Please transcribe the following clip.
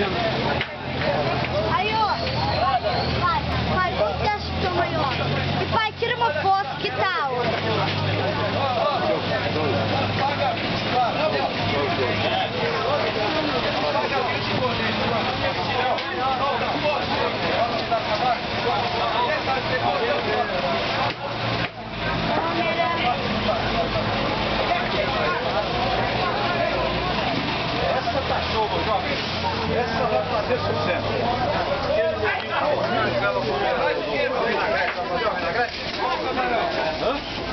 Aí, ó. Pai, vamos ter essa toma aí, ó. E pai, tira uma foto, que tal? Essa tá show, jovem. Essa vai fazer sucesso. Hã?